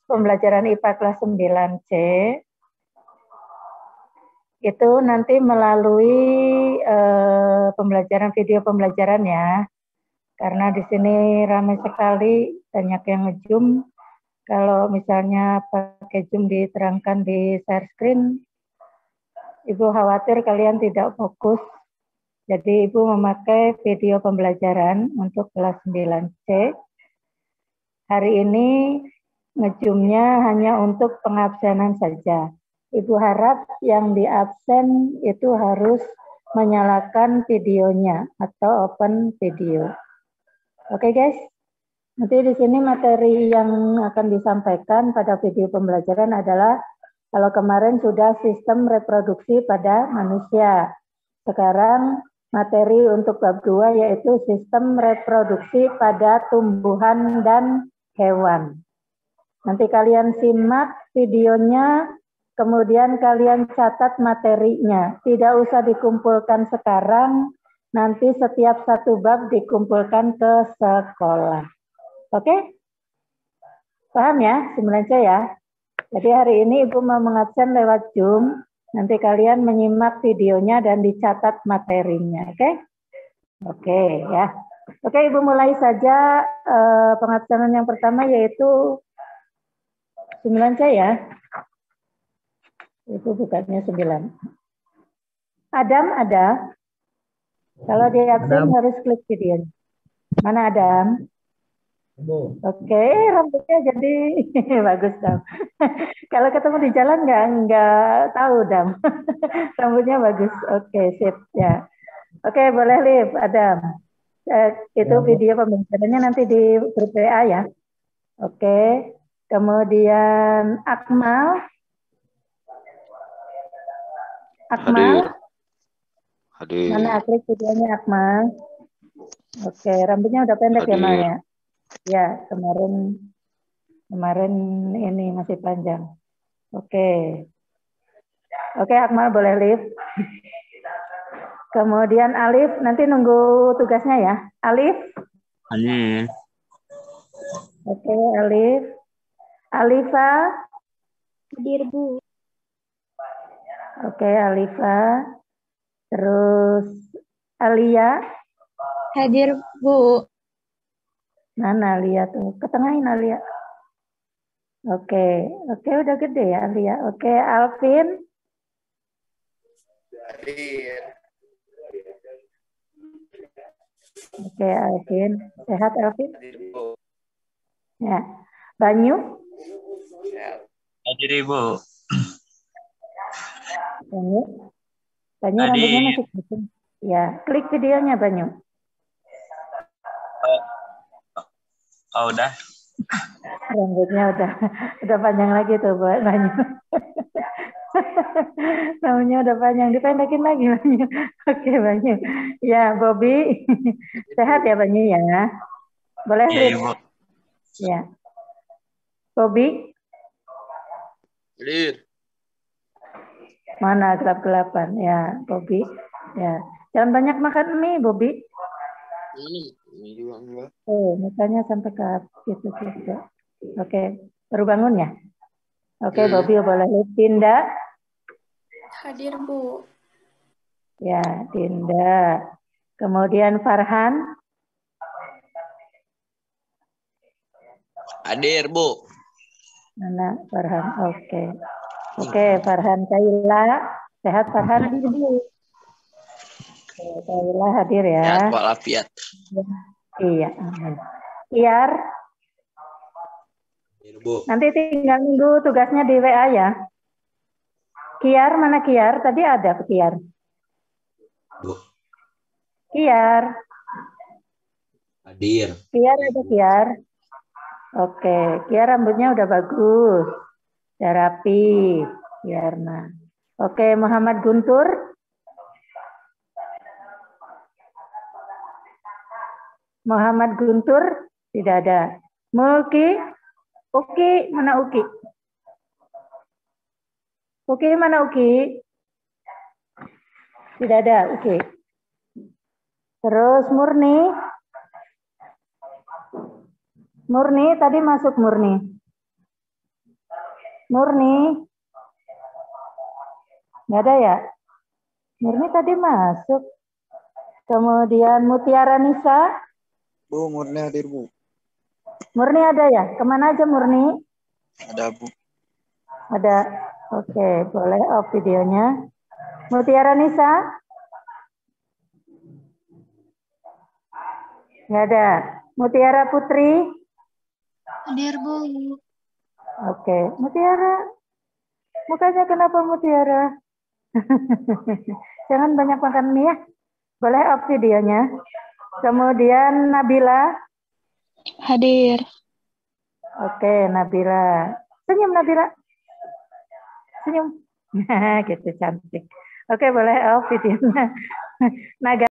pembelajaran IPA kelas 9C itu nanti melalui pembelajaran video pembelajaran ya. Karena di sini ramai sekali, banyak yang nge-zoom. Kalau misalnya pakai Zoom diterangkan di share screen, Ibu khawatir kalian tidak fokus. Jadi Ibu memakai video pembelajaran untuk kelas 9C. Hari ini nge-zoom-nya hanya untuk pengabsenan saja. Ibu harap yang di absen itu harus menyalakan videonya atau open video. Oke guys, nanti di sini materi yang akan disampaikan pada video pembelajaran adalah kalau kemarin sudah sistem reproduksi pada manusia. Sekarang materi untuk bab 2 yaitu sistem reproduksi pada tumbuhan dan hewan. Nanti kalian simak videonya, kemudian kalian catat materinya. Tidak usah dikumpulkan sekarang, nanti setiap satu bab dikumpulkan ke sekolah. Oke? Paham ya? 9C ya? Jadi hari ini Ibu mau mengabsen lewat Zoom. Nanti kalian menyimak videonya dan dicatat materinya. Oke? Oke ya. Oke, Ibu mulai saja pengabsenan yang pertama yaitu 9C ya. Itu bukannya 9. Adam ada? Kalau di absen harus klik videonya. Mana Adam? Oke, rambutnya jadi bagus Dam. Kalau ketemu di jalan nggak tahu Dam. Rambutnya bagus. Oke, sip ya. Oke, boleh Liv, Adam. Itu video pembelajarannya nanti di grup WA ya. Oke. Kemudian Akmal. Hadir. Mana klik videonya Akmal? Oke, rambutnya udah pendek ya Mal ya? Ya, kemarin ini masih panjang. Oke. Oke, Akmal boleh live. Kemudian Alif, nanti nunggu tugasnya ya. Alif? Hadir. Oke, Alif. Alifa? Hadir, Bu. Oke, Alifa. Terus Alia? Hadir, Bu. Mana Alia tuh? Ketengahin Alia. Oke, udah gede ya Alia. Oke, Alvin? Hadir. Oke, Alvin. Sehat Alvin? Hadir, Bu. Ya. Banyu? Hadir, Ibu. Banyu rambutnya masih kecil. Ya, klik videonya Banyu. Oh, udah. Rambutnya udah panjang lagi tuh buat Banyu. Rambutnya udah panjang, dipendekin lagi Banyu. Oke Banyu. Ya, Bobby. Sehat ya Banyu ya? Boleh Ya, lihat? Ibu. Ya. Bobby? Hadir. Mana gelap-gelapan? Ya, Bobby. Ya. Jangan banyak makan mie, Bobby. Ini juga enggak. Oh, mukanya sampai ke gitu juga. Oke, baru bangun ya? Oke, Bobby boleh lihat. Dinda? Hadir, Bu. Ya, Dinda. Kemudian Farhan? Hadir, Bu. Mana Farhan? Oke, Farhan. Kaila, sehat Farhan? Kaila hadir ya. Sehat walafiat. Iya, amin. Kiar? Hadir, Bu. Nanti tinggal nunggu tugasnya di WA ya. Kiar, mana Kiar? Tadi ada Kiar. Bu. Kiar. Hadir. Kiar ada Kiar. Oke, Kiar rambutnya udah bagus. Udah rapi. Kiar nah. Oke, Muhammad Guntur. Muhammad Guntur tidak ada. Mulki, Uki, mana Uki? Uki mana Uki? Tidak ada Uki. Terus Murni. Murni tadi masuk Murni. Murni? Nggak ada ya? Murni tadi masuk. Kemudian Mutiara Nisa? Bu, Murni hadir, Bu. Murni ada ya? Kemana aja Murni? Ada, Bu. Ada. Oke, boleh off videonya. Mutiara Nisa? Nggak ada. Mutiara Putri? Hadir, Bu. Oke, Mutiara. Mukanya kenapa Mutiara? Jangan banyak makan mie ya. Boleh off videonya. Kemudian Nabila? Hadir. Oke, Nabila. Senyum Nabila. Senyum. Gitu cantik. Oke, boleh off videonya. Naga